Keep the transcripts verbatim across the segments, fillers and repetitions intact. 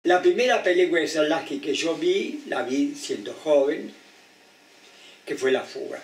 La primera película de Stanislavski que yo vi, la vi siendo joven, que fue La fuga,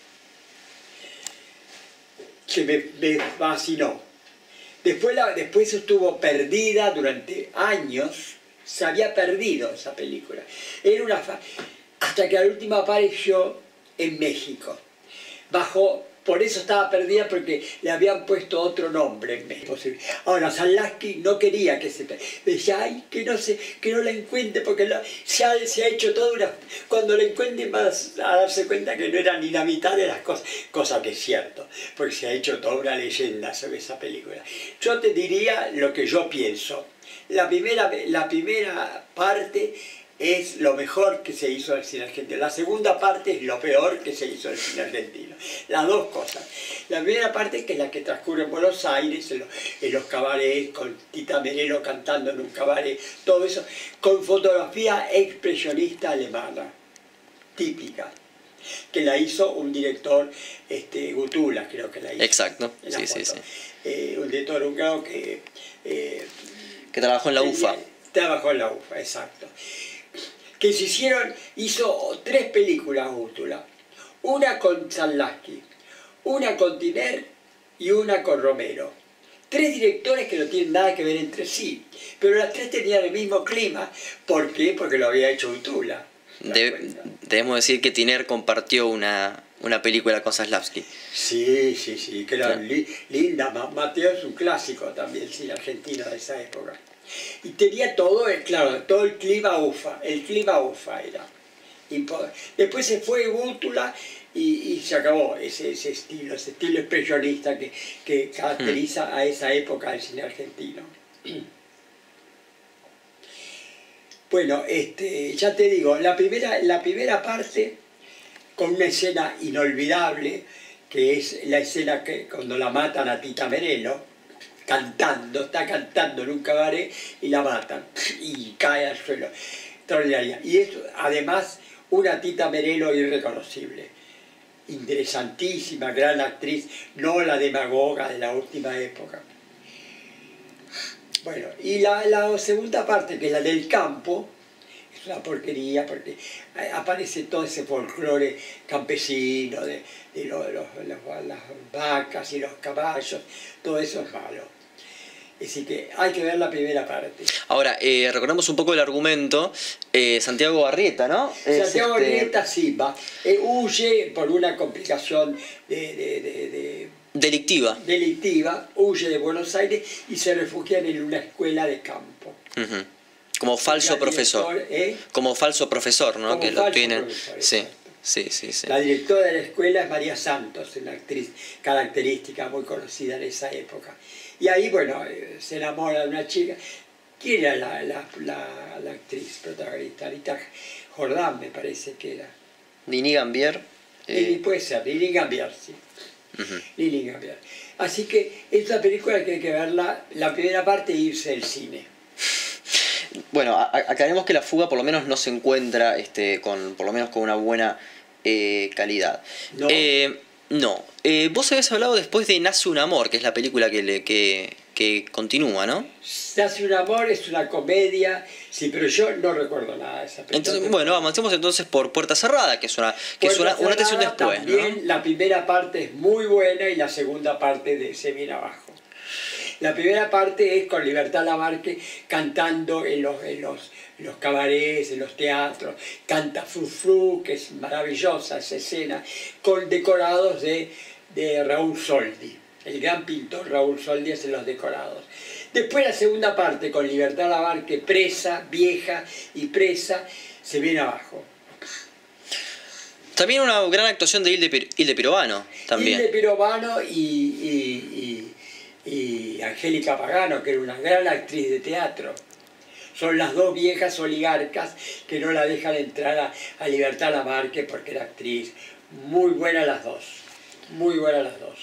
que me, me fascinó. Después, la, después estuvo perdida durante años, se había perdido esa película. Era una fa hasta que al último apareció en México. Bajo, por eso estaba perdida, porque le habían puesto otro nombre en México. Ahora, Stanislavski no quería que se... Decía, ay, que no, se, que no la encuentre, porque la, se, ha, se ha hecho toda una... Cuando la encuentren vas a darse cuenta que no era ni la mitad de las cosas, cosa que es cierto, porque se ha hecho toda una leyenda sobre esa película. Yo te diría lo que yo pienso. La primera, la primera parte es lo mejor que se hizo en el cine argentino. La segunda parte es lo peor que se hizo en el cine argentino. Las dos cosas. La primera parte, que es la que transcurre en Buenos Aires, en los, en los cabarets, con Tita Merelo cantando en un cabaret, todo eso, con fotografía expresionista alemana, típica, que la hizo un director, este, Gutula, creo que la hizo. Exacto, sí, sí, sí. Eh, un director húngaro que... Eh, que trabajó en la U F A. Trabajó en la U F A, exacto. Que se hicieron, hizo tres películas Gutula. Una con Stanislavski, una con Tiner y una con Romero. Tres directores que no tienen nada que ver entre sí, pero las tres tenían el mismo clima. ¿Por qué? Porque lo había hecho Gutula. De, debemos decir que Tiner compartió una, una película con Stanislavski. Sí, sí, sí, que era sí. li, linda. Mateo es un clásico también, el cine argentino de esa época. Y tenía todo, el, claro, todo el clima U F A, el clima U F A era. Después se fue Gutula y, y se acabó ese, ese estilo, ese estilo expresionista que, que caracteriza hmm. a esa época del cine argentino. Bueno, este, ya te digo, la primera, la primera parte, con una escena inolvidable, que es la escena que cuando la matan a Tita Merelo, cantando, está cantando en un cabaret y la matan, y cae al suelo. Extraordinaria. Y es además una Tita Merelo irreconocible, interesantísima, gran actriz, no la demagoga de la última época. Bueno, y la, la segunda parte, que es la del campo, es una porquería porque aparece todo ese folclore campesino de, de, lo, de, los, de los, las vacas y los caballos, todo eso es malo. Así que hay que ver la primera parte. Ahora, eh, recordamos un poco el argumento. Eh, Santiago Barrieta, ¿no? Santiago este... Barrieta sí va. Eh, huye por una complicación de, de, de, de, delictiva. delictiva, huye de Buenos Aires y se refugia en una escuela de campo. Uh-huh. Como falso la profesor. Director, ¿eh? Como falso profesor, ¿no? Como que falso lo tienen. Profesor, sí. Sí, sí, sí. La directora de la escuela es María Santos, una actriz característica muy conocida en esa época. Y ahí, bueno, se enamora de una chica. ¿Quién era la, la, la, la actriz protagonista? Anita Jordán, me parece que era. Lili Gambier. Eh... Y puede ser, Lili Gambier, sí. Uh-huh. Lili Gambier. Así que esta película que hay que verla, la primera parte, e irse del cine. Bueno, aclaremos que La fuga por lo menos no se encuentra este, con, por lo menos con una buena eh, calidad. No. Eh, no. Eh, vos habías hablado después de Nace un amor, que es la película que, le, que, que continúa, ¿no? Nace un amor es una comedia, sí, pero yo no recuerdo nada de esa película. Entonces, bueno, avancemos entonces por Puerta Cerrada, que es una, que es una, una atención después, también, ¿no? La primera parte es muy buena y la segunda parte de Se viene abajo. La primera parte es con Libertad Lamarque cantando en los, en los, en los cabarets, en los teatros, canta Frufru, que es maravillosa esa escena, con decorados de, de Raúl Soldi. El gran pintor Raúl Soldi hace los decorados. Después la segunda parte con Libertad Lamarque presa, vieja y presa, Se viene abajo. También una gran actuación de Hilde, Pir Hilde Pirovano. También. Hilde Pirovano y... y, y y Angélica Pagano, que era una gran actriz de teatro. Son las dos viejas oligarcas que no la dejan entrar a, a Libertad Lamarque porque era actriz. Muy buenas las dos, muy buenas las dos.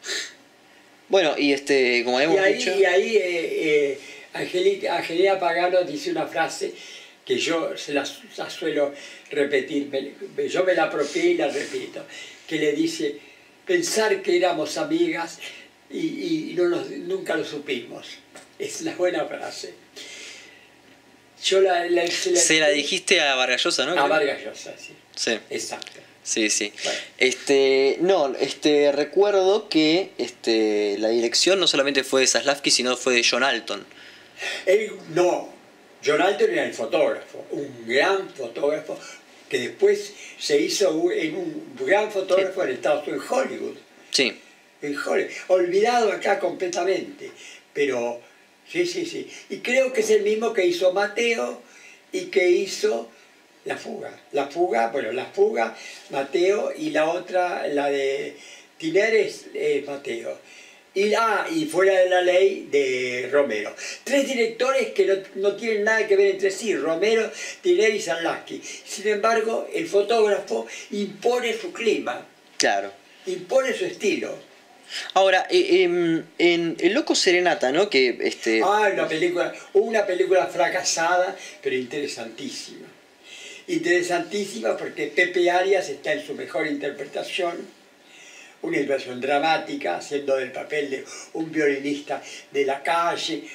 Bueno, y este, como hemos y ahí, dicho... Y ahí eh, eh, Angélica, Angélica Pagano dice una frase que yo se la, la suelo repetir, me, yo me la apropié y la repito, que le dice, pensar que éramos amigas y, y no nos, nunca lo supimos. Es la buena frase. Yo la, la, se la, Se la dijiste a Vargas Llosa, ¿no? A Vargas Llosa, sí. Sí. Exacto. Sí, sí. Bueno. Este, no, este, recuerdo que este, la dirección no solamente fue de Zaslavsky, sino fue de John Alton. Él, no, John Alton era el fotógrafo, un gran fotógrafo que después se hizo en un gran fotógrafo sí. en Estados Unidos, en Hollywood. Sí. En Hollywood, olvidado acá completamente, pero sí, sí, sí. Y creo que es el mismo que hizo Mateo y que hizo La Fuga. La Fuga, bueno, La Fuga, Mateo, y la otra, la de Tiner es eh, Mateo. Y, ah, y Fuera de la Ley de Romero. Tres directores que no, no tienen nada que ver entre sí, Romero, Tiner y Zaslavsky. Sin embargo, el fotógrafo impone su clima. Claro. Impone su estilo. Ahora, eh, eh, en El Loco Serenata, ¿no? Que, este... Ah, una película, una película fracasada, pero interesantísima. Interesantísima porque Pepe Arias está en su mejor interpretación. Una inversión dramática, haciendo del papel de un violinista de la calle.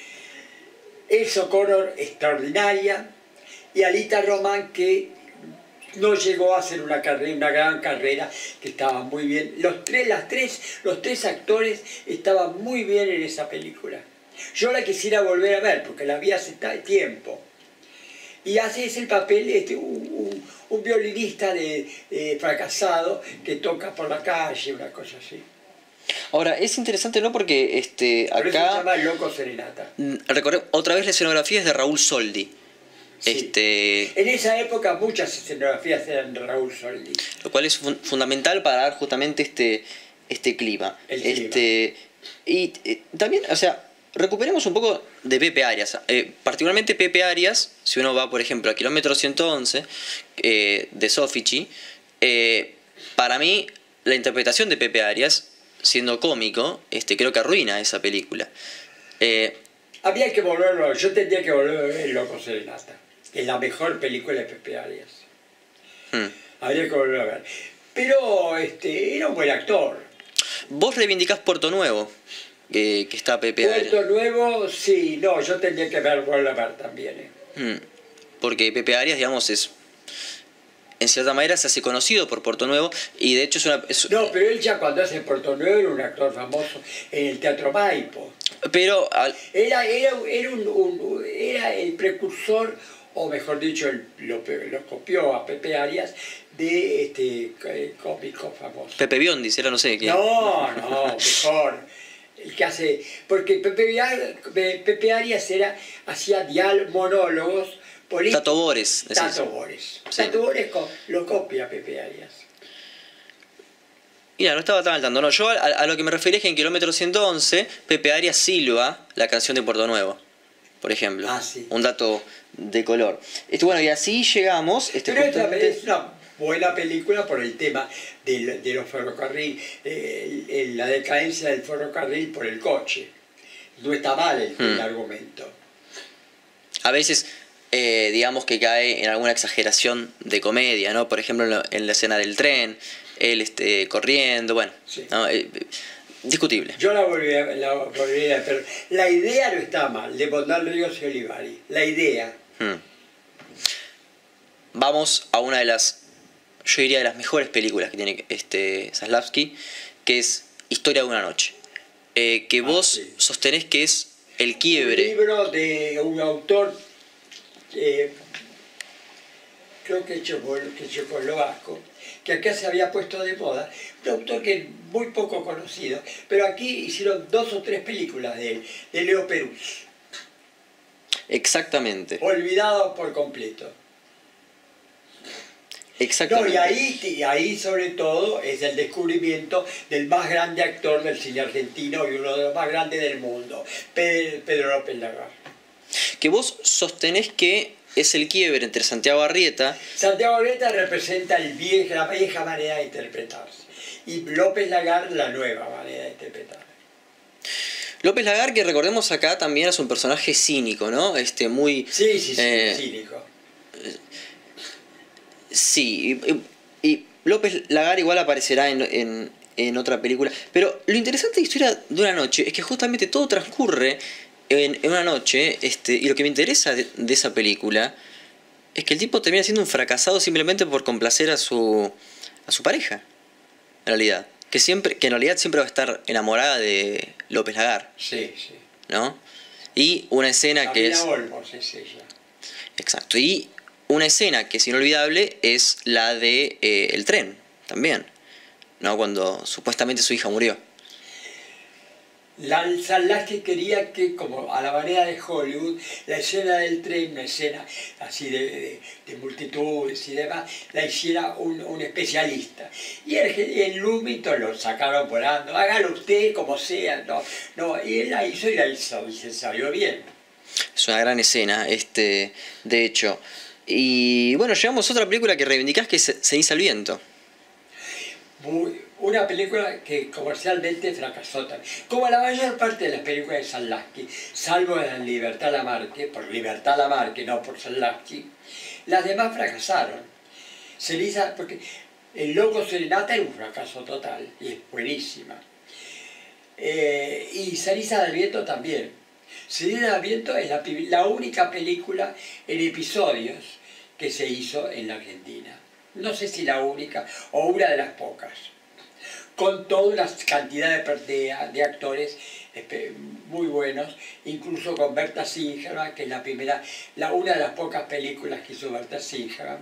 Elsa O'Connor, extraordinaria. Y Alita Román, que no llegó a hacer una, carrera, una gran carrera, que estaba muy bien. Los tres, las tres, los tres actores estaban muy bien en esa película. Yo la quisiera volver a ver, porque la vi hace tiempo. Y hace es el papel este, un, un, un violinista de, de fracasado que toca por la calle, una cosa así. Ahora, es interesante, ¿no? Porque este, por acá... eso se llama El Loco Serenata. Recordé, otra vez la escenografía es de Raúl Soldi. Sí. Este... En esa época muchas escenografías eran de Raúl Soldi. Lo cual es fun fundamental para dar justamente este, este clima. El este, clima. Y eh, también, o sea, recuperemos un poco de Pepe Arias. Eh, particularmente Pepe Arias, si uno va, por ejemplo, a Kilómetro ciento once, eh, de Sofici, eh, para mí, la interpretación de Pepe Arias, siendo cómico, este, creo que arruina esa película. Eh, Había que volverlo a ver. Yo tendría que volver a ver El Loco Serenata. Es la mejor película de Pepe Arias. Hmm. Habría que volver a ver. Pero este, era un buen actor. Vos reivindicás Puerto Nuevo, que, que está Pepe Arias. Puerto Nuevo, sí. No, yo tendría que ver, volver a ver también. Eh. Hmm. Porque Pepe Arias, digamos, es... En cierta manera se hace conocido por Puerto Nuevo y de hecho es una... Es... No, pero él ya cuando hace Puerto Nuevo era un actor famoso en el Teatro Maipo. Pero... Al... Era, era, era, un, un, era el precursor, o mejor dicho, el, lo, lo copió a Pepe Arias de este cómico famoso. Pepe Biondi, era no sé quién. No, no, mejor. El que hace... Porque Pepe, Pepe Arias era, hacía diálogos, monólogos, políticos. Tato Bores. Tato Bores. Sí. Tato Bores lo copia Pepe Arias. Mira, no estaba tan al tanto. No, yo a, a lo que me refería es que en Kilómetro ciento once, Pepe Arias silba la canción de Puerto Nuevo, por ejemplo. Ah, sí. Un dato de color. Este, bueno, y así llegamos... Este, Pero justamente... esta es una buena película por el tema de, de los ferrocarriles, eh, la decadencia del ferrocarril por el coche. No está mal el, hmm. el argumento. A veces... Eh, digamos que cae en alguna exageración de comedia, ¿no? Por ejemplo, en la, en la escena del tren, él este, corriendo, bueno, sí. ¿no? eh, discutible. Yo la volví a ver, pero la idea no está mal, de Bondal Ríos y Olivari, la idea. Hmm. Vamos a una de las, yo diría, de las mejores películas que tiene este Zaslavsky, que es Historia de una noche, eh, que vos ah, sí. sostenés que es el quiebre. Un libro de un autor... Eh, creo que checoslovaco, que acá se había puesto de moda, un autor que es muy poco conocido, pero aquí hicieron dos o tres películas de él, de Leo Perus. Exactamente. Olvidado por completo. Exactamente. No, y ahí, y ahí sobre todo es el descubrimiento del más grande actor del cine argentino y uno de los más grandes del mundo, Pedro, Pedro López Lagar. Que vos sostenés que es el quiebre entre Santiago Arrieta... Santiago Arrieta representa el vieja, la vieja manera de interpretarse y López Lagar la nueva manera de interpretar. López Lagar, que recordemos acá también es un personaje cínico, ¿no? Este, muy... Sí, sí, sí, eh, cínico. Sí, y, y López Lagar igual aparecerá en, en, en otra película. Pero lo interesante de Historia de una noche es que justamente todo transcurre en, en una noche, este, y lo que me interesa de, de esa película es que el tipo termina siendo un fracasado simplemente por complacer a su, a su pareja, en realidad. Que, siempre, que en realidad siempre va a estar enamorada de López Lagar, Sí, sí. ¿no? Y una escena que Camila es... Olmos es ella. Exacto. Y una escena que es inolvidable es la de eh, el tren, también, ¿no? Cuando supuestamente su hija murió. La Lasky quería que, como a la manera de Hollywood, la escena del tren, una escena así de, de, de multitudes y demás, la hiciera un, un especialista. Y el, el Lumington lo sacaron volando, hágalo usted como sea, no, no, y él la hizo y la hizo, y se salió bien. Es una gran escena, este, de hecho. Y bueno, llegamos a otra película que reivindicás, que es Ceniza al viento. Muy, una película que comercialmente fracasó también. Como la mayor parte de las películas de Sanlasky, salvo la Libertad Lamarque, por Libertad Lamarque, no por Sanlasky, las demás fracasaron. Ceniza, porque El Loco Serenata era un fracaso total, y es buenísima. Eh, y Ceniza del Viento también. Ceniza del Viento es la, la única película en episodios que se hizo en la Argentina. No sé si la única o una de las pocas, con toda una cantidad de, de, de actores muy buenos, incluso con Berta Singerman, que es la primera, la, una de las pocas películas que hizo Berta Singerman,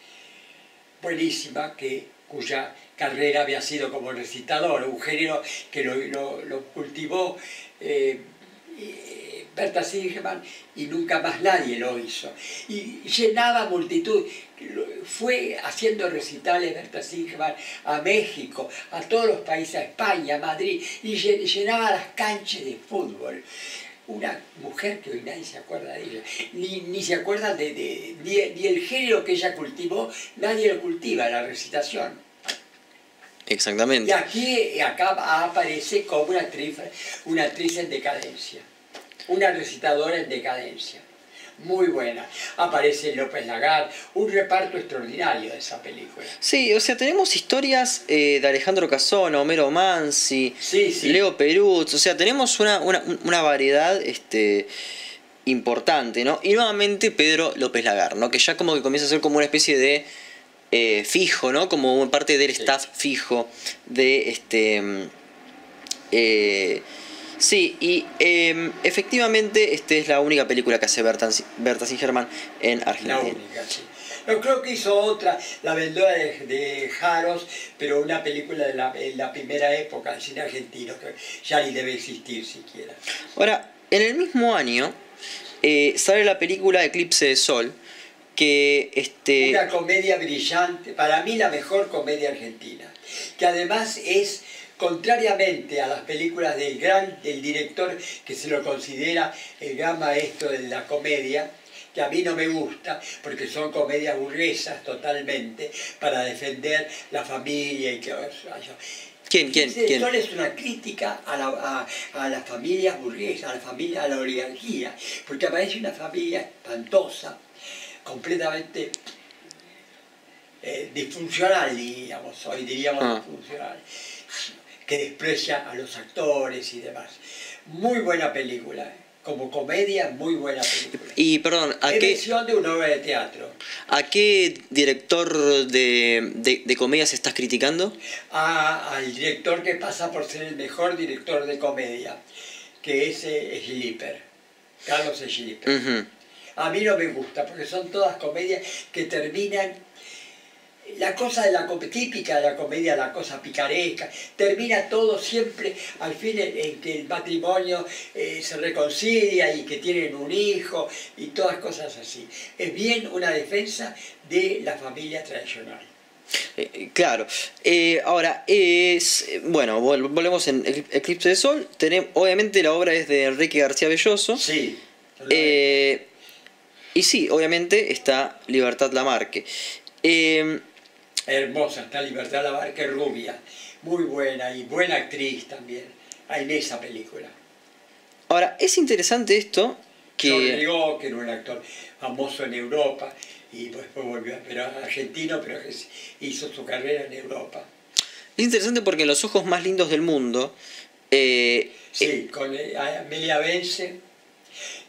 buenísima, que, cuya carrera había sido como recitador, un género que lo, lo, lo cultivó eh, Berta Singerman y nunca más nadie lo hizo. Y llenaba multitud, fue haciendo recitales Berta Singerman a México, a todos los países, a España, a Madrid, y llenaba las canchas de fútbol. Una mujer que hoy nadie se acuerda de ella, ni, ni se acuerda de, de ni, ni el género que ella cultivó, nadie lo cultiva, la recitación. Exactamente. Y aquí acá aparece como una actriz, una actriz en decadencia, una recitadora en decadencia, muy buena. Aparece López Lagar, un reparto extraordinario de esa película. Sí, o sea, tenemos historias eh, de Alejandro Casona, Homero Mansi, sí, sí. Leo Perutz, o sea, tenemos una, una, una variedad este, importante, ¿no? Y nuevamente Pedro López Lagar, ¿no? Que ya como que comienza a ser como una especie de eh, fijo, ¿no? Como parte del sí. staff fijo de este... Eh, Sí, y eh, efectivamente esta es la única película que hace Berta, Berta Singerman en Argentina. La única, sí. Yo creo que hizo otra, La vendedora de, de Jaros, pero una película de la, de la primera época del cine argentino, que ya ni debe existir siquiera. Ahora, en el mismo año eh, sale la película Eclipse de Sol, que... este Una comedia brillante, para mí la mejor comedia argentina, que además es... Contrariamente a las películas del gran del director que se lo considera el gran maestro de la comedia, que a mí no me gusta, porque son comedias burguesas totalmente, para defender la familia y que... ¿Quién, quién, quién? Esto es una crítica a, la, a, a las familias burguesas, a la familia, a la oligarquía, porque aparece una familia espantosa, completamente eh, disfuncional, digamos, hoy diríamos ah. disfuncional, que desprecia a los actores y demás. Muy buena película, como comedia, muy buena película. Y perdón, ¿a es qué versión de una obra de teatro? ¿A qué director de, de, de comedias estás criticando? A, al director que pasa por ser el mejor director de comedia, que es eh, Schlieper, Carlos Schlieper. Uh-huh. A mí no me gusta, porque son todas comedias que terminan... La cosa de la típica de la comedia, la cosa picaresca, termina todo siempre al fin en, en que el matrimonio eh, se reconcilia y que tienen un hijo y todas cosas así. Es bien una defensa de la familia tradicional. Eh, claro. Eh, ahora, es, bueno, vol volvemos en Eclipse de Sol. Tenemos, obviamente la obra es de Enrique García Belloso. Sí. Eh, y sí, obviamente está Libertad Lamarque. Eh, Hermosa, está Libertad Lamarque, rubia, muy buena y buena actriz también en esa película. Ahora, es interesante esto que... John Rigó, que era un actor famoso en Europa y después volvió, pero argentino, pero que hizo su carrera en Europa. Es interesante porque en Los ojos más lindos del mundo... Eh, sí, eh, con Amelia Bence.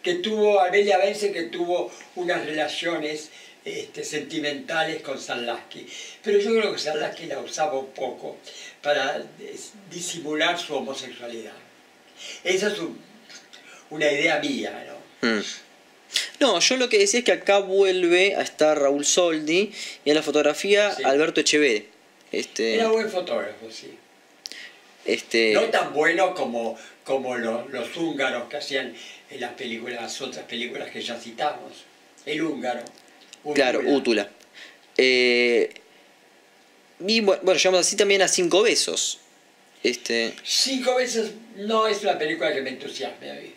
que tuvo, Amelia Benson, que tuvo unas relaciones este, sentimentales con Sanlaski. Pero yo creo que Sanlaski la usaba un poco para disimular su homosexualidad. Esa es un, una idea mía, ¿no? Mm. No, yo lo que decía es que acá vuelve a estar Raúl Soldi y en la fotografía Sí. Alberto Echeverri. Este, Era buen fotógrafo, sí. este, No tan bueno como, como los, los húngaros que hacían en las películas, las otras películas que ya citamos. El húngaro. Útula. Claro, Útula. Eh, y bueno, bueno, llegamos así también a Cinco Besos. Este, Cinco veces no es una película que me entusiasme a mí.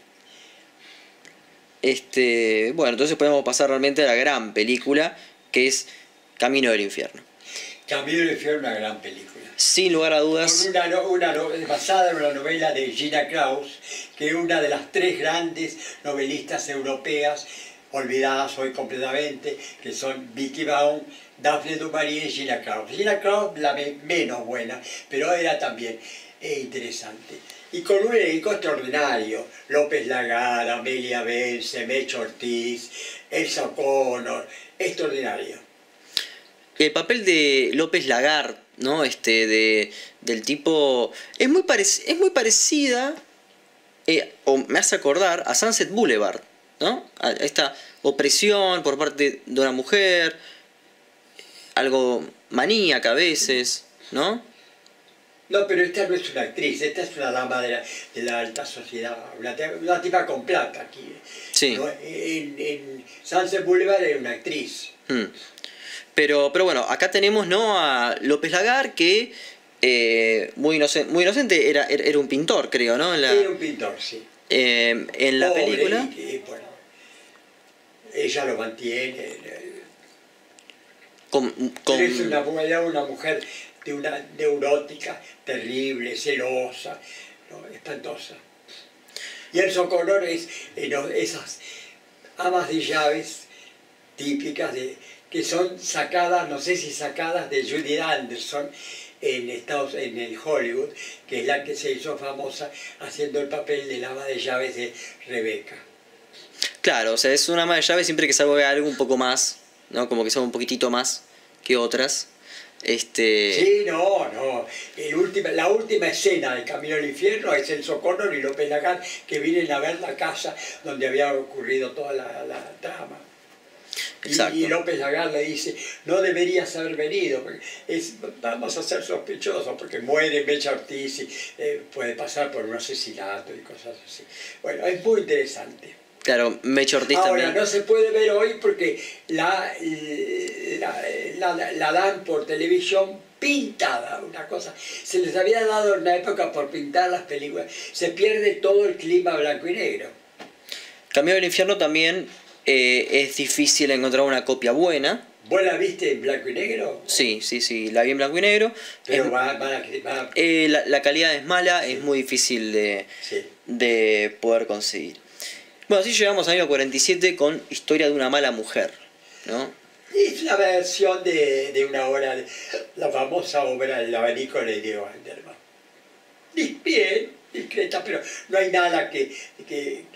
este, bueno, entonces podemos pasar realmente a la gran película que es Camino del Infierno. Camino del Infierno es una gran película. Sin lugar a Con dudas. una, no- una no- basada en una novela de Gina Kraus, que es una de las tres grandes novelistas europeas, olvidadas hoy completamente, que son Vicky Baum, Daphne du Maurier y Gina Kraus. Gina Kraus, la me- menos buena, pero era también eh, interesante. Y con un elenco extraordinario: López Lagar, Amelia Benson, Mecho Ortiz, Elsa O'Connor, extraordinario. El papel de López Lagar, ¿no? Este, de, del tipo. Es muy, parec- es muy parecida, eh, o me hace acordar, a Sunset Boulevard, ¿no? A esta opresión por parte de una mujer, algo maníaca a veces, ¿no? No, pero esta no es una actriz, esta es una dama de la, de la alta sociedad, una, te- una tipa con plata aquí. Sí. ¿No? En, en Sunset Boulevard era una actriz. Mm. Pero, pero bueno, acá tenemos, ¿no? A López Lagar, que eh, muy, inocente, muy inocente, era, era era un pintor, creo, ¿no? En la, Era un pintor, sí. eh, en la Pobre, película. y que, bueno, ella lo mantiene. eh, Con, con- Es una, era una mujer de una neurótica, terrible, celosa, ¿no? Espantosa. Y el Socolor es eh, no, esas amas de llaves típicas de, que son sacadas, no sé si sacadas de Judith Anderson en Estados en el Hollywood, que es la que se hizo famosa haciendo el papel del ama de llaves de Rebeca. Claro, o sea, es una ama de llave siempre que salga algo un poco más, ¿no? Como que sea un poquitito más que otras. Este. Sí, no, no. El última, la última escena de Camino al Infierno es el Socorro y López Lagar, que vienen a ver la casa donde había ocurrido toda la, la trama. Exacto. Y, y López Lagar le dice: no deberías haber venido, porque es, vamos a ser sospechosos, porque muere Mecha Ortiz y eh, puede pasar por un asesinato y cosas así. Bueno, es muy interesante. Claro, Mecho Ortiz Ahora, también. no se puede ver hoy porque la, la, la, la dan por televisión pintada, una cosa. Se les había dado en una época por pintar las películas. Se pierde todo el clima blanco y negro. Camino del Infierno también eh, es difícil encontrar una copia buena. ¿Vos la viste en blanco y negro? Sí, sí, sí, la vi en blanco y negro. Pero Es- va, va, va- eh, la, la calidad es mala, Sí. es muy difícil de, sí. de poder conseguir. Bueno, así llegamos al año cuarenta y siete con Historia de una mala mujer, ¿no? Es la versión de, de una obra, de, la famosa obra El abanico de Diego Anderman. Y bien, discreta, pero no hay nada que, que,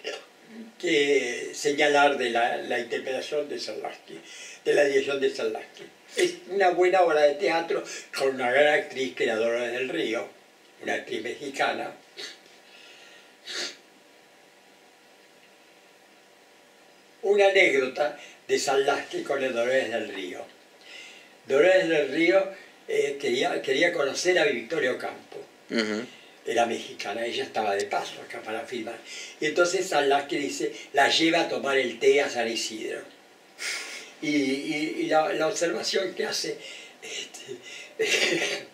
que señalar de la, la interpretación de Sanlaski, de la dirección de Sanlaski. Es una buena obra de teatro con una gran actriz que era Dolores del Río, una actriz mexicana. Una anécdota de Sanlaski con el Dolores del Río. Dolores del Río eh, quería, quería conocer a Victoria Ocampo. Ujú. Era mexicana, ella estaba de paso acá para filmar. Y entonces Sanlaski dice, la lleva a tomar el té a San Isidro. Y, y- y la, la observación que hace este,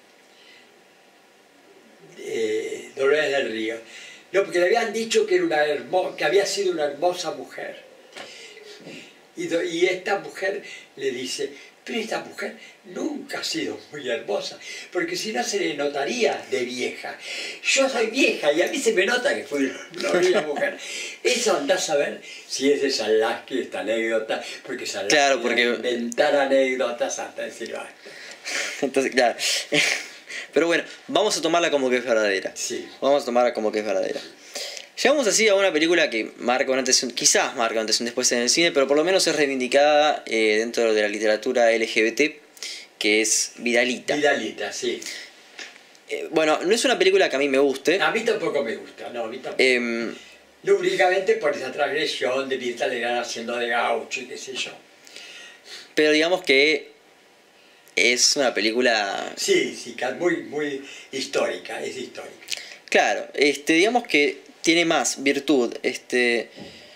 eh, Dolores del Río, no, porque le habían dicho que, era una hermo- que había sido una hermosa mujer. Y, do- y esta mujer le dice, pero esta mujer nunca ha sido muy hermosa, porque si no se le notaría de vieja. Yo soy vieja y a mí se me nota que fui una bella mujer. Eso andás a ver si es de Sanlaski esta anécdota, porque Sanlaski Claro, porque- iba a inventar anécdotas hasta decir basta. Entonces, claro. Pero bueno, vamos a tomarla como que es verdadera. Sí. Vamos a tomarla como que es verdadera. Llegamos así a una película que marca un antes, y un- quizás marca un antes y un después en el cine, pero por lo menos es reivindicada eh, dentro de la literatura L G B T, que es Vidalita. Vidalita, sí. Eh, bueno, no es una película que a mí me guste. A mí tampoco me gusta, no, a mí tampoco. em, No, únicamente por esa transgresión de Mirta Legrand haciendo de gaucho y qué sé yo. pero digamos que es una película. Sí, sí, que es muy, muy histórica, es histórica. Claro, este, digamos que tiene más virtud. Este.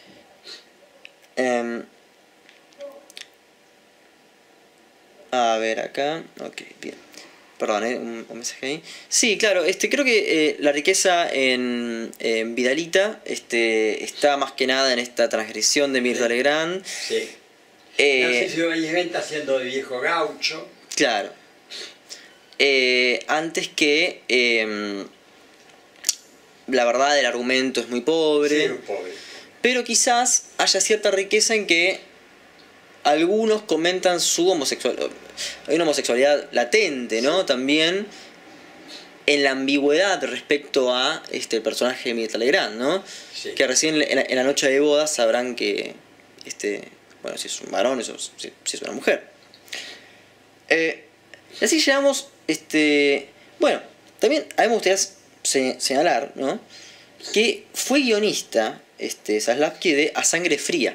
em, a ver acá. Ok, bien. Perdón, ¿eh? un, un mensaje ahí. Sí, claro, este, creo que eh, la riqueza en, en Vidalita este, está más que nada en esta transgresión de Mirta Sí. Legrand. Sí. Eh, Narciso Benavente haciendo de viejo gaucho. Claro. Eh, antes que eh, la verdad del argumento es muy pobre, Sí, un pobre. pero quizás haya cierta riqueza en que algunos comentan su homosexualidad. Hay una homosexualidad latente, ¿no? Sí. También en la ambigüedad respecto a este el personaje de Mirta Legrand, ¿no? Sí. Que recién en la, en la noche de bodas sabrán que este bueno, si es un varón, eso, si, si es una mujer. Eh, y así llegamos, este, bueno, también a mí me gustaría se- señalar, ¿no? Que fue guionista, este, Zaslavsky, de A Sangre Fría.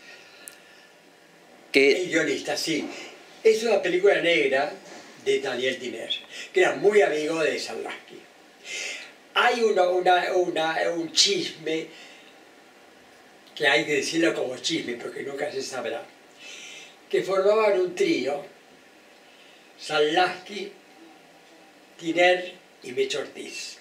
Que, El guionista, sí. Es una película negra de Daniel Tiner, que era muy amigo de Zaslavsky. Hay uno, una, una, un chisme, que hay que decirlo como chisme, porque nunca se sabrá, que formaban un trío, Zaslavsky, Tiner y Mecho Ortiz.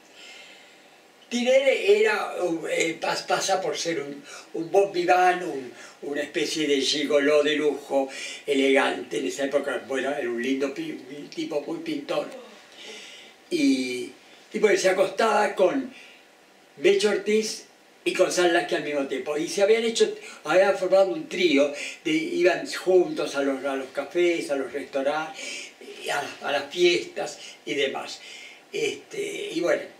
Tiner era, eh, pas- pasa por ser un, un bon vivant, un, una especie de gigoló de lujo, elegante en esa época, bueno, era un lindo pi- tipo muy pintor. Y, y pues se acostaba con Mecho Ortiz y con Zaslavsky al mismo tiempo. Y se habían hecho, habían formado un trío, de, iban juntos a los, a los cafés, a los restaurantes, a, a las fiestas y demás. Este, y bueno,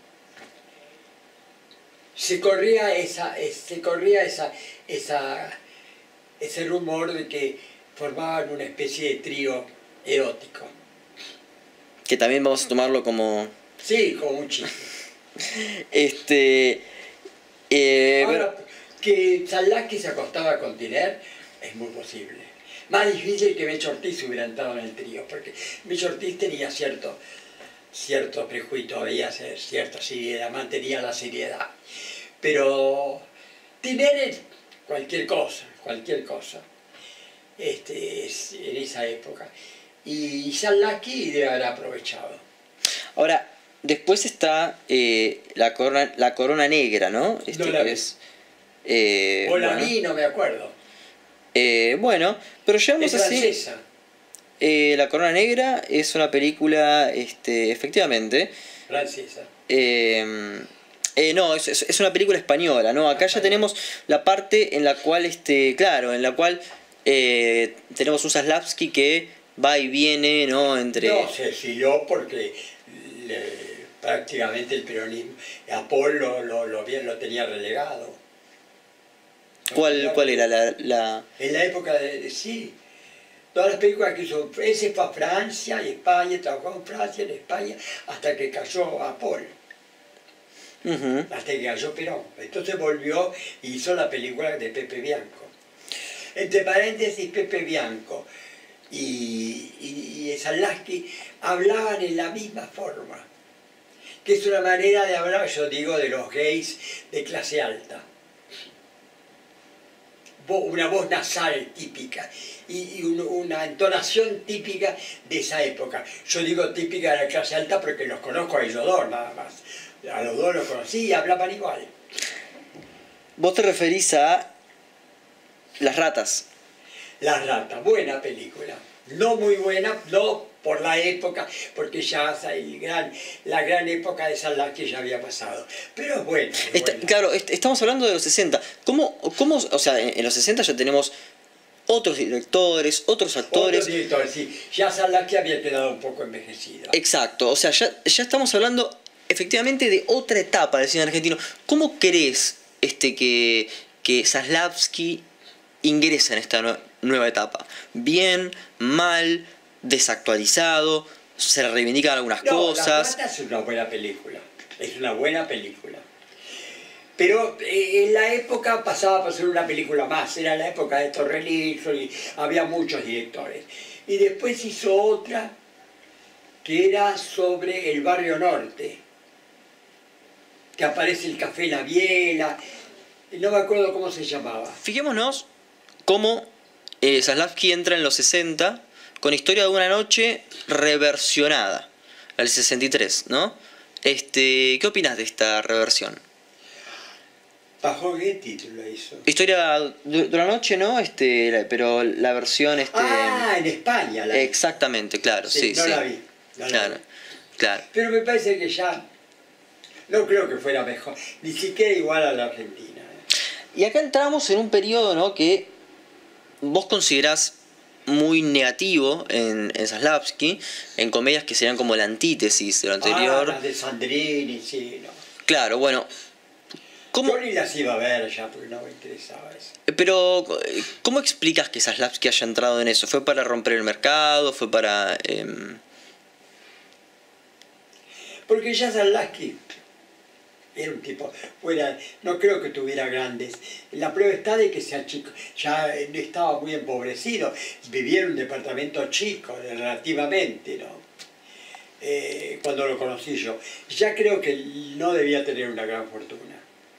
se corría esa, se corría esa, esa, ese rumor de que formaban una especie de trío erótico. que también vamos a tomarlo como... Sí, como un chiste. Este... eh, Ahora, que Zaslavsky se acostaba con Tiner es muy posible. Más difícil que Mecho Ortiz hubiera entrado en el trío, porque Mecho Ortiz tenía cierto, cierto prejuicio, había cierta seriedad, mantenía la seriedad. Pero Tiner es cualquier cosa, cualquier cosa, este, es- en esa época. Y Zaslavsky debe haber aprovechado. ahora, después está eh, la, corona, la corona negra, ¿no? Este, No la que vi. es... eh, O la bueno, vi, no me acuerdo. eh, bueno, pero llegamos Es así... francesa. Eh, La Corona Negra es una película, este, efectivamente. Francesa. eh, eh, no, es, es- es una película española, ¿no? Acá ya Española. tenemos la parte en la cual, este, claro, en la cual eh, tenemos un Zaslavsky que va y viene, ¿no? Entre... No se exilió porque le- prácticamente el peronismo, a Paul lo, lo, lo, bien- lo tenía relegado. Lo ¿Cuál, tenía cuál era relegado. la, la... En la época de, de- sí, todas las películas que hizo, ese fue a Francia y España, trabajó en Francia, en España, hasta que cayó a Paul, Ujú. hasta que cayó Perón. Entonces volvió y hizo la película de Pepe Bianco. Entre paréntesis, Pepe Bianco y, y, y Zaslavsky hablaban en la misma forma, que es una manera de hablar, yo digo, de los gays de clase alta. Vo- Una voz nasal típica y, y un- una entonación típica de esa época. Yo digo típica de la clase alta porque los conozco a ellos dos nada más. A los dos los conocí y hablaban igual. Vos te referís a Las Ratas. La Rata, buena película. No muy buena, no por la época, porque ya el gran, la gran época de Zaslavsky ya había pasado. Pero es buena. es Está- buena. claro, est- estamos hablando de los sesenta. ¿Cómo, cómo, o sea, en, en los sesenta ya tenemos otros directores, otros actores? Otro director, sí. Ya Zaslavsky había quedado un poco envejecido. Exacto, o sea, ya, ya estamos hablando efectivamente de otra etapa del cine argentino. ¿Cómo crees este, que, que Saslavsky ingresa en esta nue- nueva etapa? ¿Bien? ¿Mal? ¿Desactualizado? ¿Se reivindican algunas No, La cosas? Plata es una buena película, es una buena película. Pero eh, en la época pasaba por ser una película más, era la época de Torrelizo y había muchos directores. Y después hizo otra que era sobre el barrio norte, que aparece el Café La Biela, no me acuerdo cómo se llamaba. Fijémonos cómo eh, Saslavsky entra en los sesenta con Historia de una noche reversionada, el sesenta y tres, ¿no? Este, ¿qué opinas de esta reversión? ¿Bajo qué título hizo? Historia de de una noche, ¿no? Este, la- pero la versión este Ah, en España la exactamente, claro, sí, sí, no sí. la vi. No la Claro, vi. claro. Pero me parece que ya no creo que fuera mejor, ni siquiera igual a la Argentina. ¿eh? Y acá entramos en un periodo, ¿no?, que vos considerás muy negativo en, en Saslavsky, en comedias que serían como la antítesis de lo Ah, anterior. las de Sandrini, sí, no. Claro, bueno, ¿cómo, Yo ni las iba a ver ya porque no me interesaba eso. pero eh, ¿cómo explicas que Saslavsky haya entrado en eso? ¿Fue para romper el mercado? ¿Fue para...? em, Porque ya Zalaski era un tipo, fuera, no creo que tuviera grandes. La prueba está de que sea chico, ya estaba muy empobrecido, vivía en un departamento chico, relativamente, ¿no? Eh, cuando lo conocí yo. Ya creo que no debía tener una gran fortuna.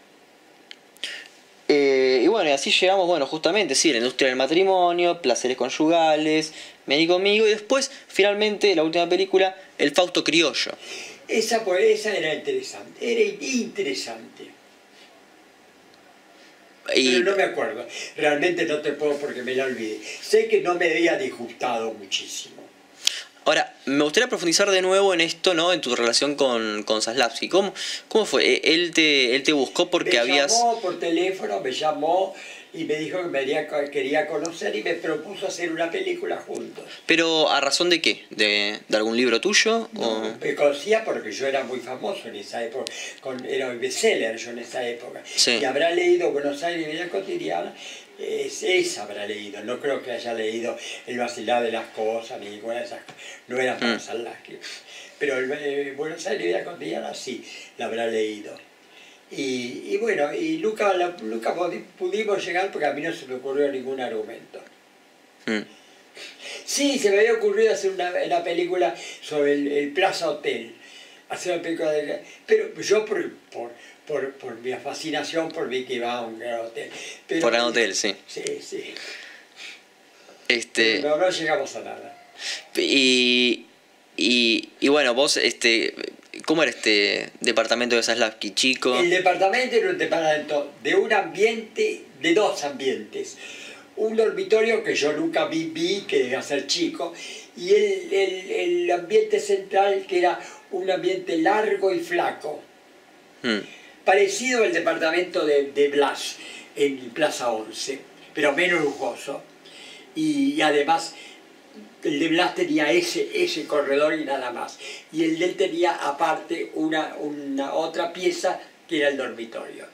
Eh, y bueno, y así llegamos, bueno, justamente, sí, la industria del matrimonio, placeres conyugales, Vení conmigo, y después, finalmente, la última película, El Fausto Criollo. Esa, pues, esa era interesante, era interesante. Y, Pero no me acuerdo, realmente no te puedo porque me la olvidé. Sé que no me había disgustado muchísimo. ahora, me gustaría profundizar de nuevo en esto, ¿no? En tu relación con, con Saslavsky. ¿Cómo, ¿Cómo fue? Él te, él te buscó porque me habías... llamó por teléfono, me llamó y me dijo que me haría- quería conocer y me propuso hacer una película juntos. ¿Pero a razón de qué? ¿De, de algún libro tuyo? No, O... me conocía porque yo era muy famoso en esa época, con, era un bestseller yo en esa época. Sí. Y habrá leído Buenos Aires, Vida Cotidiana, es, esa habrá leído, no creo que haya leído El vacilar de las cosas, ni ninguna de esas cosas, no era para Mm. Saslavsky. Pero el, eh, Buenos Aires, Vida Cotidiana sí, la habrá leído. Y, y bueno, y nunca, la- nunca pudi- pudimos llegar porque a mí no se me ocurrió ningún argumento. Mm. Sí, se me había ocurrido hacer una, una película sobre el, el Plaza Hotel. Hacer una película de... Pero yo por, por, por, por mi fascinación por Vicky iba a un gran hotel. Pero, Por Gran Hotel, sí. Sí, sí. Este, Pero no, no llegamos a nada. y, y, y bueno, vos, este, ¿cómo era este departamento de Saslavsky? Chico. El departamento era un departamento de un ambiente, de dos ambientes. Un dormitorio que yo nunca vi, vi que debía ser chico, y el, el, el ambiente central que era un ambiente largo y flaco, Mm. parecido al departamento de, de Blas en Plaza once, pero menos lujoso. Y, y además el de Blas tenía ese, ese corredor y nada más. Y el de él tenía aparte una, una otra pieza que era el dormitorio.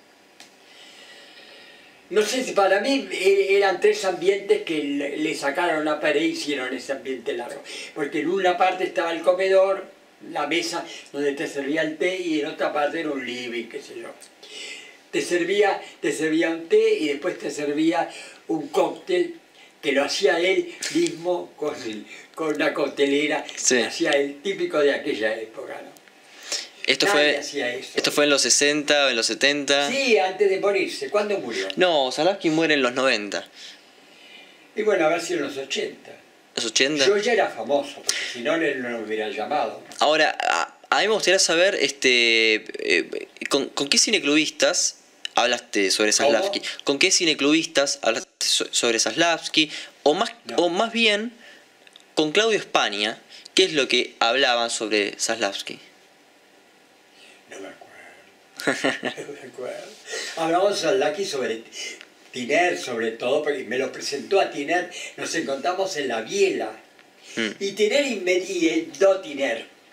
No sé si para mí eran tres ambientes que le le sacaron la pared y hicieron ese ambiente largo. Porque en una parte estaba el comedor, la mesa donde te servía el té, y en otra parte era un living, qué sé yo. Te servía, te servía un té y después te servía un cóctel que lo hacía él mismo con, con una coctelera, Sí. que hacía el típico de aquella época, ¿no? Esto Nadie fue, hacía eso. esto fue en los sesenta o en los setenta. Sí, antes de morirse. ¿Cuándo murió? No, Saslavsky muere en los noventa. Y bueno, a ver si en los ochenta. ¿Los ochenta? Yo ya era famoso, porque si no, él no me hubiera llamado. Ahora, a, a mí me gustaría saber, este, eh, ¿con, con qué cineclubistas hablaste sobre Saslavsky? ¿Cómo? ¿Con qué cineclubistas hablaste so- sobre Saslavsky? O más, No. o más bien, con Claudio España, ¿qué es lo que hablaban sobre Saslavsky? No me acuerdo. No me acuerdo. Hablamos a Lucky sobre Tiner, sobre todo, porque me lo presentó a Tiner. Nos encontramos en la Biela. Mm. Y Tiner y, me, y el do Tiner.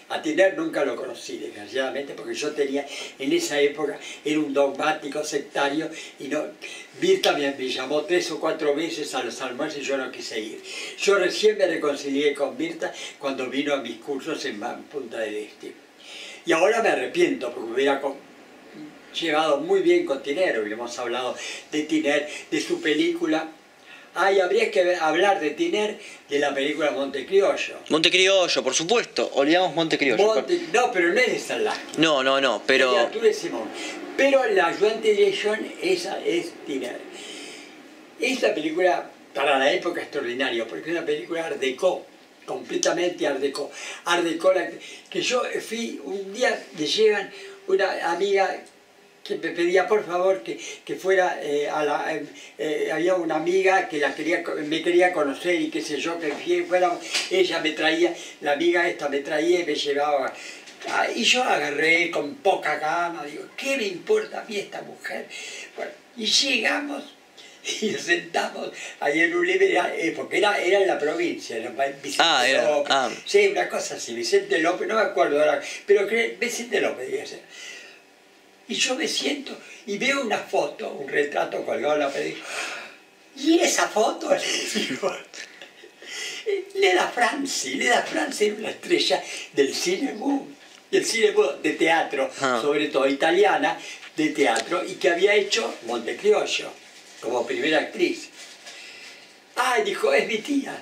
A Tiner nunca lo conocí, desgraciadamente, porque yo tenía, en esa época, era un dogmático sectario, y no, Mirta me, me llamó tres o cuatro veces a los almuerzos y yo no quise ir. Yo recién me reconcilié con Mirta cuando vino a mis cursos en Punta del Este. Y ahora me arrepiento, porque me hubiera llevado muy bien con Tiner, hubiéramos hablado de Tiner, de su película. Ay, habría que hablar de Tiner, de la película Montecriollo. Montecriollo, por supuesto, olvidamos Montecriollo. Monte, no, pero no es de Stanislavski. No, no, no, pero... Es de Arturo Simón. Pero la ayudante de John, esa es Tiner. Esta película, para la época, extraordinaria, porque es una película art déco, completamente art déco. Art déco, que yo fui, un día me llegan una amiga que me pedía por favor que, que fuera eh, a la... Eh, eh, había una amiga que la quería, me quería conocer y qué sé yo, que fuera, ella me traía, la amiga esta me traía y me llevaba. Ah, y yo agarré con poca gana, digo, ¿qué me importa a mí esta mujer? Bueno, y llegamos y nos sentamos ahí en un libre, eh, porque era, era en la provincia, ¿no? Vicente ah, era, López, ah. Sí, una cosa así, Vicente López, no me acuerdo ahora, pero que Vicente López debía ser. Y yo me siento y veo una foto, un retrato colgado en la pared. ¿Y esa foto? Le digo, Leda Franzi, Leda Franzi era una estrella del cine mudo, del cine mudo, de teatro, ah. sobre todo italiana, de teatro, y que había hecho Montecriollo como primera actriz. Ay, dijo, es mi tía.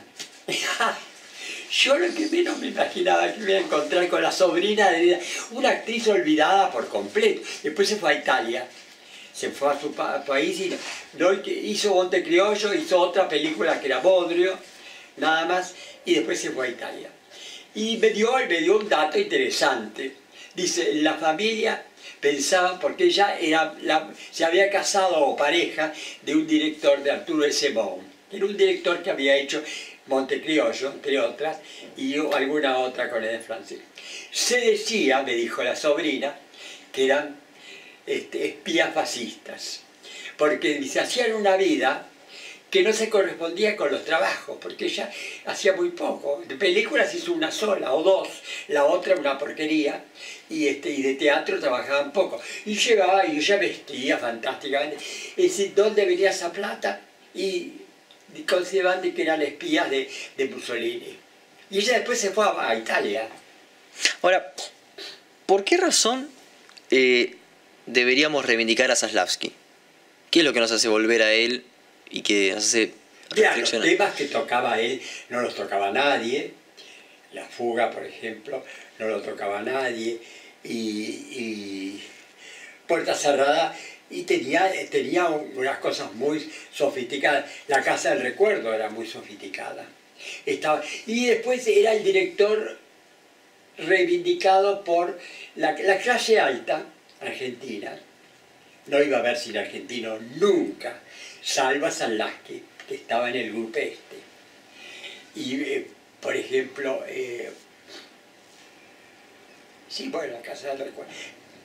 Yo lo que menos me imaginaba que me iba a encontrar con la sobrina de una actriz olvidada por completo. Después se fue a Italia, se fue a su pa país y no, hizo Montecriollo, hizo otra película que era Bodrio, nada más, y después se fue a Italia. Y me dio, me dio un dato interesante. Dice, la familia pensaba, porque ella era la, se había casado o pareja de un director de Arturo Simón, que era un director que había hecho Montecriollo, entre otras, y alguna otra con el de Francis. Se decía, me dijo la sobrina, que eran este, espías fascistas, porque se hacían una vida que no se correspondía con los trabajos, porque ella hacía muy poco. De películas hizo una sola o dos, la otra una porquería, y, este, y de teatro trabajaban poco. Y llegaba y ella vestía fantásticamente. Es decir, ¿dónde venía esa plata? Y consideraban que eran espías de, de Mussolini. Y ella después se fue a, a Italia. Ahora, ¿por qué razón eh, deberíamos reivindicar a Zaslavsky? ¿Qué es lo que nos hace volver a él y que nos hace reflexionar? Los temas que tocaba él no los tocaba nadie. La fuga, por ejemplo, no lo tocaba nadie. Y, y Puerta Cerrada. Y tenía, tenía unas cosas muy sofisticadas. La Casa del Recuerdo era muy sofisticada. Estaba, y después era el director reivindicado por la, la clase alta argentina. No iba a haber cine argentino nunca, salvo a Stanislavski, que estaba en el grupo este. Y, eh, por ejemplo, eh, sí, bueno, la Casa del Recuerdo.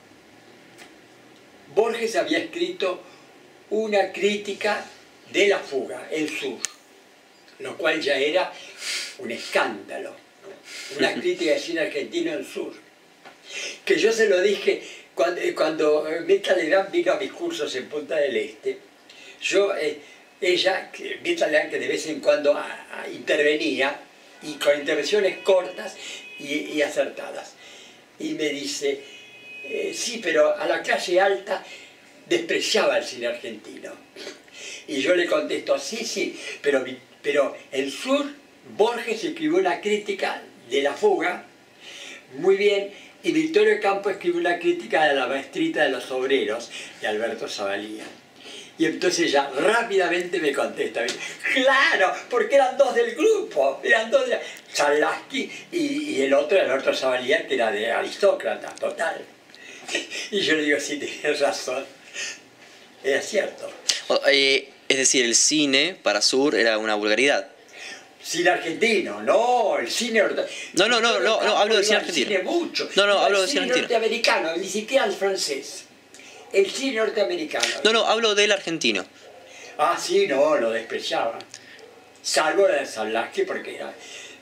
Borges había escrito una crítica de la fuga, El Sur, lo cual ya era un escándalo, ¿no? Una crítica de cine argentino El Sur, que yo se lo dije cuando, cuando Mirta Legrand vino a mis cursos en Punta del Este. Yo, eh, ella, Mirta Legrand, que de vez en cuando a, a, intervenía, y con intervenciones cortas y, y acertadas, y me dice, Eh, sí, pero a la clase alta despreciaba el cine argentino. Y yo le contesto, sí, sí, pero, pero el Sur, Borges escribió una crítica de la fuga, muy bien, y Victorio Campo escribió una crítica de la maestrita de los obreros, de Alberto Zavalía. Y entonces ella rápidamente me contesta, claro, porque eran dos del grupo, eran dos de Stanislavski y, y el otro, Alberto Zavalía, que era de aristócrata, total. Y yo le digo, sí, tienes razón. Era cierto. Eh, es decir, el cine para Sur era una vulgaridad. Cine argentino, no, el cine... No, no, no, no, no hablo del cine argentino. Cine mucho. No, no, el hablo del cine, cine argentino. norteamericano, ni siquiera el francés. El cine norteamericano. No, no, hablo del argentino. Ah, sí, no, lo despreciaba. Salvo la de Stanislavski, porque era...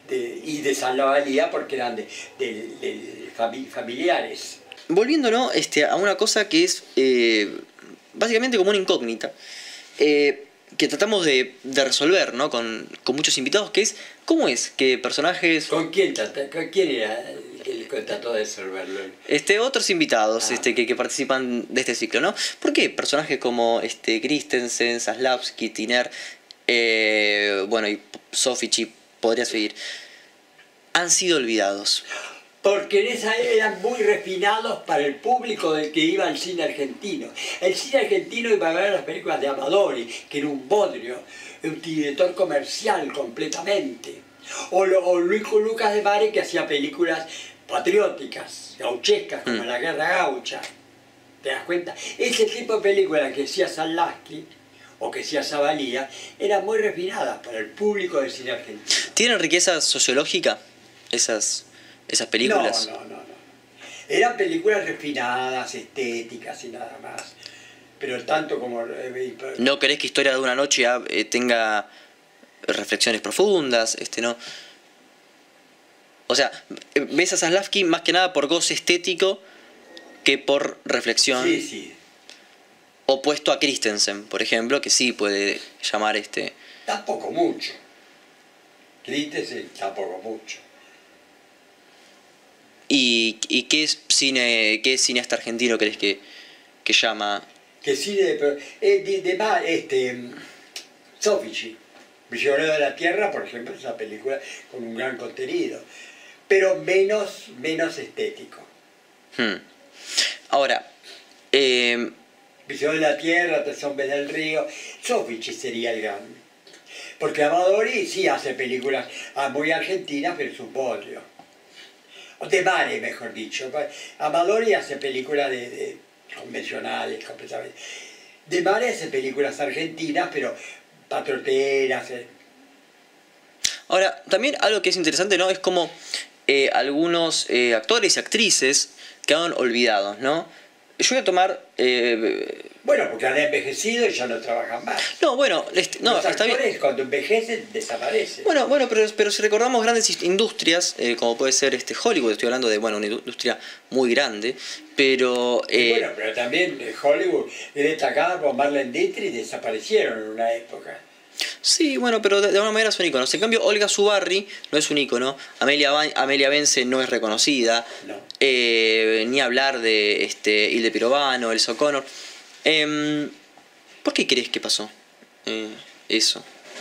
de, y de San Lavalía porque eran de, de, de fami- familiares. Volviendo, ¿no? este, a una cosa que es eh, básicamente como una incógnita, eh, que tratamos de, de resolver, ¿no? Con, con muchos invitados, que es, ¿cómo es que personajes... ¿Con quién, trata- con quién era el que el que trató de resolverlo? Este, otros invitados Ah. este, que, que participan de este ciclo, ¿no? ¿Por qué personajes como este, Christensen, Zaslavsky, Tiner, eh, bueno, y Sofici, podría seguir, han sido olvidados? Porque en esa eran muy refinados para el público del que iba al cine argentino. El cine argentino iba a ver las películas de Amadori, que era un bodrio, un director comercial completamente. O, lo- o Luis Lucas de Mare, que hacía películas patrióticas, gauchescas, como Mm. La Guerra Gaucha. ¿Te das cuenta? Ese tipo de películas que hacía Sanlasky o que hacía Zavalía eran muy refinadas para el público del cine argentino. ¿Tienen riqueza sociológica esas, esas películas? No, no, no, no. Eran películas refinadas, estéticas y nada más. Pero tanto como... eh, ¿No querés que Historia de una noche ah, eh, tenga reflexiones profundas? Este, ¿no? O sea, eh, ves a Zaslavsky más que nada por goce estético que por reflexión. Sí, sí. Opuesto a Christensen, por ejemplo, que sí puede llamar este... Tampoco mucho. Christensen tampoco mucho. ¿Y, y qué es cine, qué cineasta argentino crees que, que llama? Que cine de... Eh, de, de más, este... mm, Sofici. Prisionero de la Tierra, por ejemplo, es una película con un gran contenido. Pero menos, menos estético. Hmm. Ahora, eh, Prisionero de la Tierra, Tres hombres del río... Sofici sería el gran... Porque Amadori sí hace películas ah, muy argentinas, pero es un bodrio. De Mare, mejor dicho. Amadori hace películas de, de convencionales, completamente. De Mare hace películas argentinas, pero patrioteras. Eh. ahora, también algo que es interesante, ¿no? Es como eh, algunos eh, actores y actrices quedaron olvidados, ¿no? Yo voy a tomar... eh, Bueno, porque han envejecido y ya no trabajan más. no, bueno, este, no, Los está bien. actores cuando envejecen desaparecen. Bueno, bueno, pero, pero si recordamos grandes industrias, eh, como puede ser este Hollywood, estoy hablando de bueno, una industria muy grande, pero... Y eh, bueno, pero también eh, Hollywood, Greta Garbo, Marlene Dietrich desaparecieron en una época. sí, bueno, pero de, de alguna manera son íconos. En cambio, Olga Zubarry no es un ícono, Amelia, Ba- Amelia Bence no es reconocida, No. eh, ni hablar de este, Hilde Pirovano, Elsa O'Connor. Em, ¿Por qué crees que pasó eh, eso?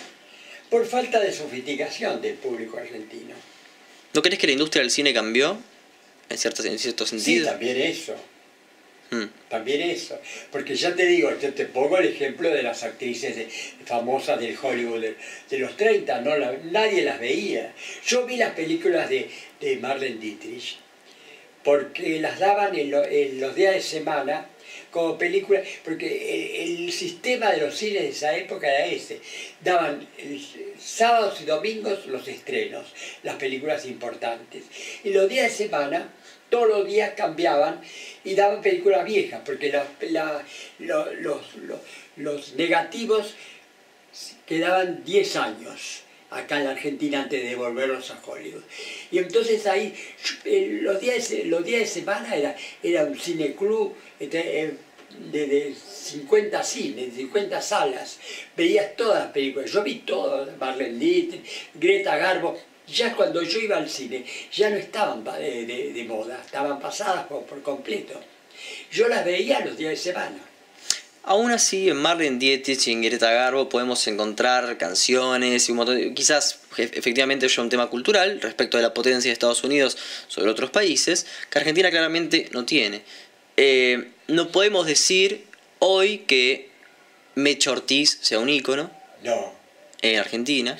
Por falta de sofisticación del público argentino. ¿No crees que la industria del cine cambió en cierto, en cierto Sí, sentido? también eso. Mm. También eso. Porque ya te digo, yo te pongo el ejemplo de las actrices de- famosas del Hollywood de, de los treinta, no la- nadie las veía. Yo vi las películas de, de Marlene Dietrich porque las daban en, lo- en los días de semana como películas, porque el, el sistema de los cines de esa época era ese. Daban el- sábados y domingos los estrenos, las películas importantes. Y los días de semana, todos los días cambiaban y daban películas viejas, porque la- la- lo- los, los- los negativos quedaban diez años acá en la Argentina antes de volverlos a Hollywood. Y entonces ahí, eh, los días, de- los días de semana era, era un cineclub este, eh, de, de cincuenta cines, de cincuenta salas. Veías todas las películas. Yo vi todo, Marlene Dietrich, Greta Garbo. Ya cuando yo iba al cine, ya no estaban pa- de, de- de moda, estaban pasadas por, por completo. Yo las veía los días de semana. Aún así, en Marlene Dietrich y en Greta Garbo podemos encontrar canciones y un montón de- quizás e- efectivamente haya un tema cultural respecto de la potencia de Estados Unidos sobre otros países que Argentina claramente no tiene. Eh, no podemos decir hoy que Mecha Ortiz sea un ícono No. en Argentina.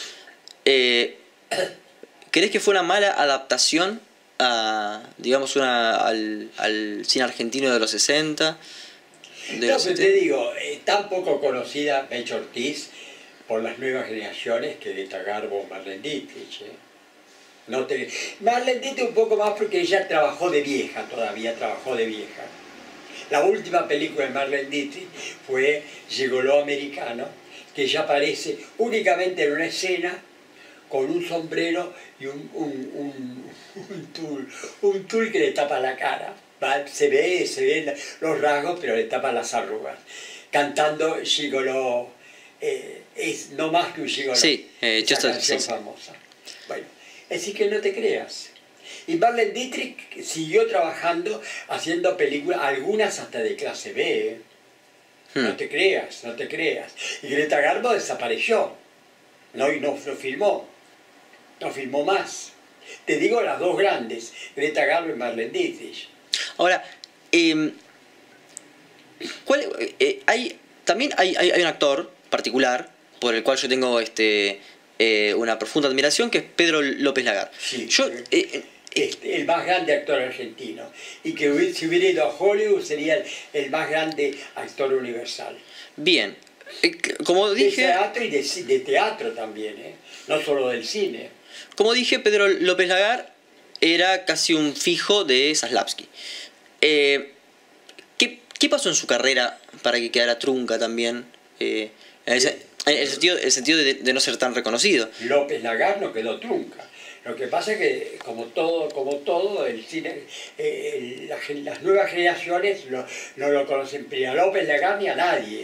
Eh, ¿Crees que fue una mala adaptación a, digamos, una, al, al cine argentino de los sesenta? De No, los pero te setenta? digo, eh, tan poco conocida Mecha Ortiz por las nuevas generaciones que Greta Garbo o Marlene Dietrich. ¿eh? No te... Marlene Dietrich un poco más porque ella trabajó de vieja todavía, trabajó de vieja. La última película de Marlene Dietrich fue Gigoló Americano, que ella aparece únicamente en una escena con un sombrero y un, un, un, un tul, un tul que le tapa la cara. ¿Va? Se ve, se ven los rasgos, pero le tapa las arrugas. Cantando Gigolo, eh, es no más que un gigolo. Sí, eh, esa estoy, canción sí, sí. famosa. Bueno, así que no te creas. Y Marlene Dietrich siguió trabajando, haciendo películas, algunas hasta de clase B. ¿eh? Hmm. No te creas, no te creas. Y Greta Garbo desapareció. No, y no, no filmó. No filmó más. Te digo las dos grandes, Greta Garbo y Marlene Dietrich. Ahora, eh, ¿cuál, eh, hay, también hay, hay, hay un actor particular por el cual yo tengo este, eh, una profunda admiración, que es Pedro López Lagar. Sí, Yo, eh, eh, este, el más grande actor argentino. Y que hubiera, si hubiera ido a Hollywood sería el, el más grande actor universal. bien, eh, como De dije, teatro y de, de teatro también, ¿eh? No solo del cine. como dije, Pedro López Lagar era casi un fijo de Saslavsky. Eh, ¿qué, ¿Qué pasó en su carrera para que quedara trunca también? Eh, en, el, en el sentido, el sentido de, de no ser tan reconocido. López Lagar no quedó trunca. Lo que pasa es que, como todo, como todo el cine, eh, la, las nuevas generaciones lo, no lo conocen ni a López Lagar ni a nadie.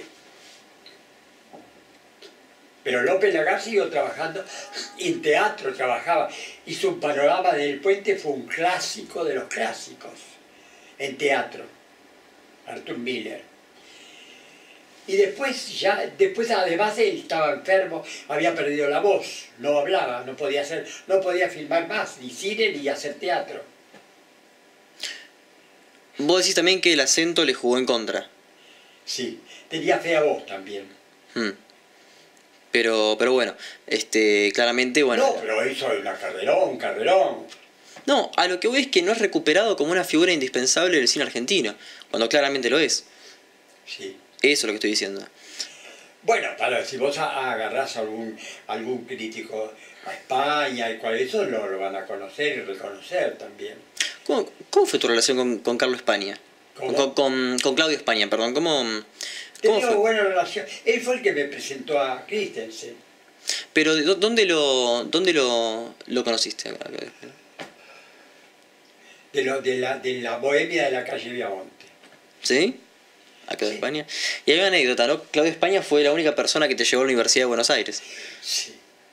Pero López Lagar siguió trabajando, en teatro trabajaba, hizo un panorama del puente, fue un clásico de los clásicos, en teatro, Arthur Miller. Y después, ya, después además él estaba enfermo, había perdido la voz, no hablaba, no podía hacer, no podía filmar más, ni cine ni hacer teatro. Vos decís también que el acento le jugó en contra. Sí, tenía fea voz también. Hmm. Pero, pero bueno, este, claramente, bueno. No, pero hizo una carrerón, un carrerón. No, a lo que voy es que no es recuperado como una figura indispensable del cine argentino, cuando claramente lo es. Sí. Eso es lo que estoy diciendo. Bueno, para, si vos agarrás a algún, algún crítico a España y cual eso, lo, lo van a conocer y reconocer también. ¿Cómo, cómo fue tu relación con, con Carlos España? ¿Cómo? Con, con, con Claudio España, perdón. ¿Cómo, cómo Tenía fue? buena relación. Él fue el que me presentó a Christensen. Pero ¿de dó- ¿dónde lo, dónde lo, lo conociste? De, lo, de, la, de la bohemia de la calle Viamonte. ¿Sí? A Claudio Sí. España. Y hay una anécdota, ¿no? Claudio España fue la única persona que te llevó a la Universidad de Buenos Aires. Sí.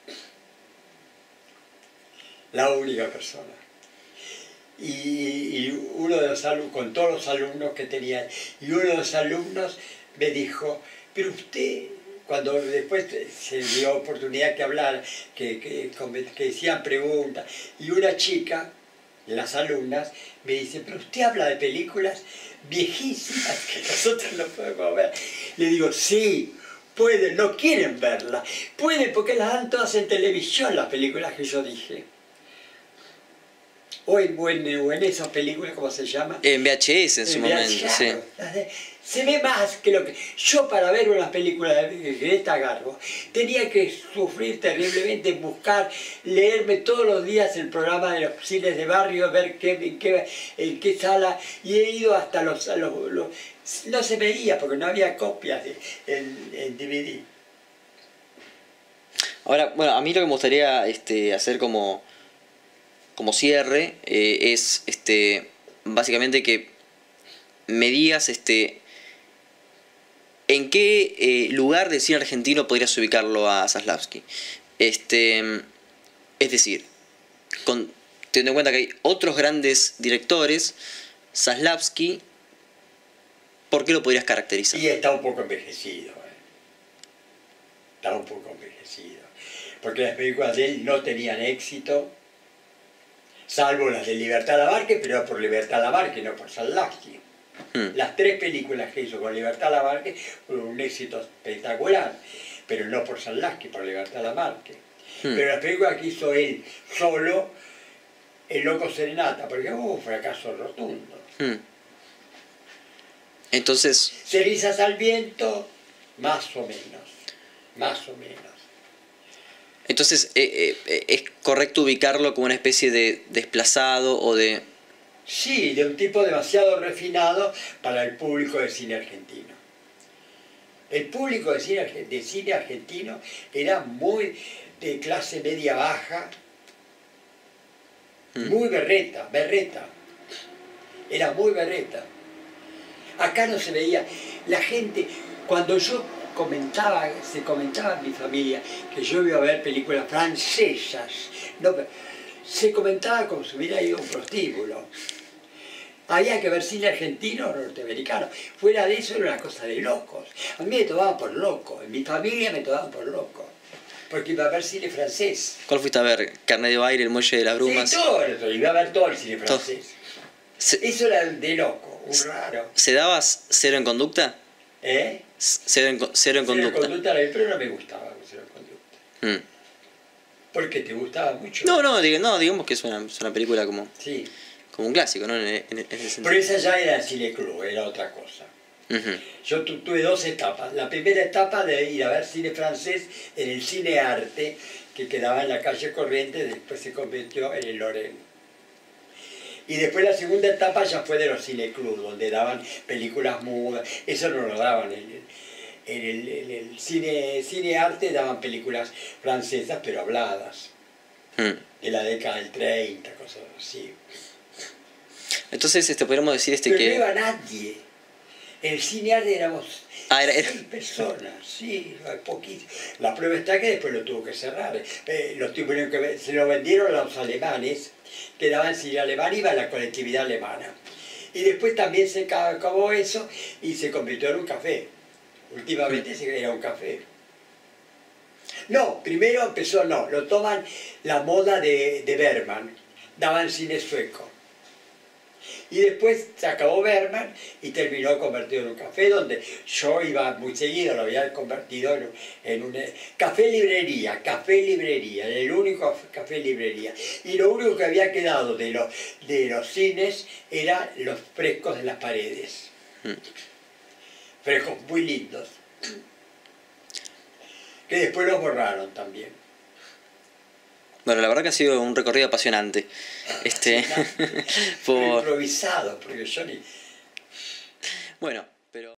La única persona. Y, y uno de los alumnos, con todos los alumnos que tenía, y uno de los alumnos me dijo, pero usted, cuando después se dio oportunidad que hablar, que, que, que decían preguntas, y una chica, de las alumnas, me dice, pero usted habla de películas viejísimas que nosotros no podemos ver. Le digo, sí, pueden, no quieren verlas, pueden porque las dan todas en televisión las películas que yo dije. O en, o en, o en esas películas, ¿cómo se llama? En V H S en su En momento, V H S, sí. claro, las de- se ve más que lo que... Yo para ver una película de Greta Garbo tenía que sufrir terriblemente, buscar, leerme todos los días el programa de los cines de barrio, ver qué, en, qué, en qué sala, y he ido hasta los... A los, los no se veía porque no había copias de, en, en D V D. Ahora, bueno, a mí lo que me gustaría este, hacer como, como cierre eh, es este, básicamente que me digas este, en qué eh, lugar del cine argentino podrías ubicarlo a Saslavsky. Este, es decir, con, teniendo en cuenta que hay otros grandes directores, Saslavsky, ¿por qué lo podrías caracterizar? Y está un poco envejecido. ¿eh? Está un poco envejecido. Porque las películas de él no tenían éxito, salvo las de Libertad Lamarque, pero por Libertad Lamarque, no por Saslavsky. Hmm. Las tres películas que hizo con Libertad Lamarque fueron un éxito espectacular, pero no por Saslavsky, por Libertad Lamarque. Hmm. Pero las películas que hizo él solo, El Loco Serenata, porque hubo un fracaso rotundo. Hmm. Entonces, Cenizas al viento, más o menos, más o menos. entonces eh, eh, ¿es correcto ubicarlo como una especie de desplazado o de... Sí, de un tipo demasiado refinado para el público del cine argentino. El público de cine, de cine argentino era muy de clase media baja, Mm. muy berreta, berreta. Era muy berreta. Acá no se veía. La gente, cuando yo comentaba, se comentaba en mi familia que yo iba a ver películas francesas, no, se comentaba como si hubiera ido a un prostíbulo. Había que ver cine argentino o norteamericano. Fuera de eso era una cosa de locos. A mí me tomaban por loco, en mi familia me tomaban por loco. Porque iba a ver cine francés. ¿Cuál fuiste a ver? ¿Carnet de baile, El muelle de las brumas? Sí, todo, eso, iba a ver todo el cine Todo. francés. ¿Se, Eso era de loco, un raro. ¿se dabas cero en conducta? ¿Eh? Cero en, co- cero en Cero en conducta. conducta, la vi, pero no me gustaba Cero en conducta. Mm. Porque te gustaba mucho. No, no, diga- no, digamos que es una, es una película como, Sí. como un clásico, ¿no? En, en- en ese sentido. Pero esa ya era el cine club, era otra cosa. Ujú. Yo tu- tuve dos etapas. La primera etapa de ir a ver cine francés en el Cine Arte, que quedaba en la calle Corrientes, después se convirtió en el Lorén. Y después la segunda etapa ya fue de los cineclubs, donde daban películas mudas. Eso no lo daban en el, en el, en el cine, cine Arte, daban películas francesas, pero habladas, Mm. de la década del treinta, cosas así. Entonces, este, podríamos decir este Pero que... no iba nadie. En el Cine Arte éramos Ah, era- era- seis personas, sí, poquito. La prueba está que después lo tuvo que cerrar. Eh, lo tuvieron que, ve- se lo vendieron a los alemanes, que daban cine alemán, iba a la colectividad alemana. Y después también se ca- acabó eso y se convirtió en un café. Últimamente se- era un café. No, primero empezó, no, lo toman la moda de, de Bergman, daban cine sueco. Y después se acabó Bergman y terminó convertido en un café donde yo iba muy seguido, lo había convertido en un, en un eh, café librería, café librería, el único café librería. Y lo único que había quedado de los, de los cines eran los frescos de las paredes. Mm. Frescos muy lindos. Que después los borraron también. Bueno, la verdad que ha sido un recorrido apasionante. Este, Pero por... improvisado, porque yo ni... Bueno, pero...